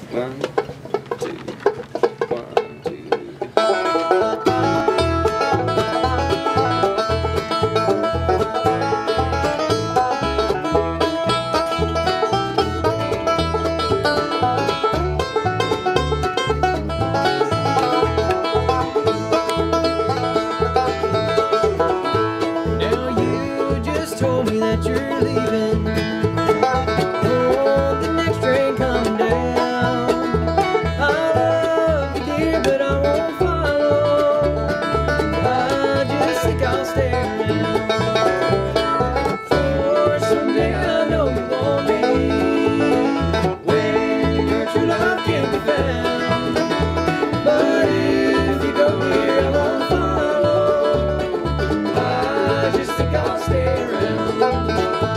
One, two, one, two. Now you just told me that you're leaving. Oh, the next train coming down. I love you, dear, but I won't follow. I just think I'll stay around. For someday I know you want me when your true love can't be found. But if you go, dear, I won't follow. I just think I'll stay around.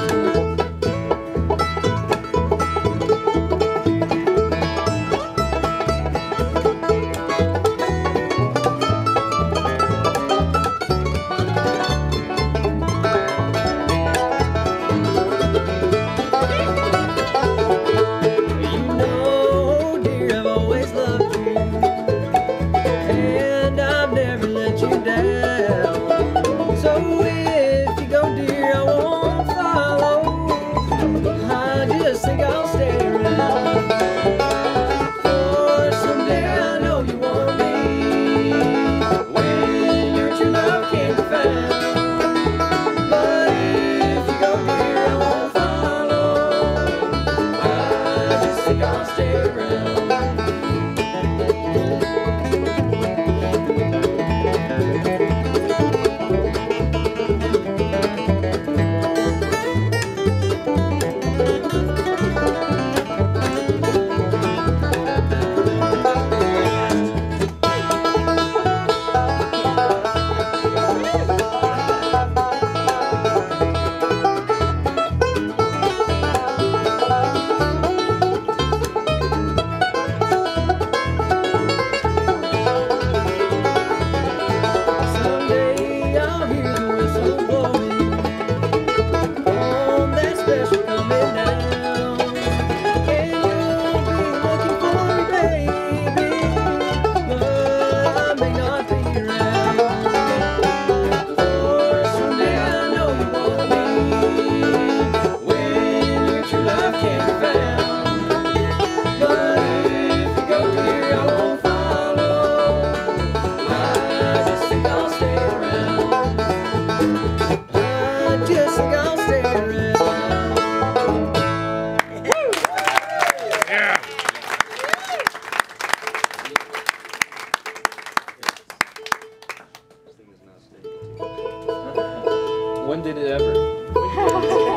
I'll stay around. When did it ever?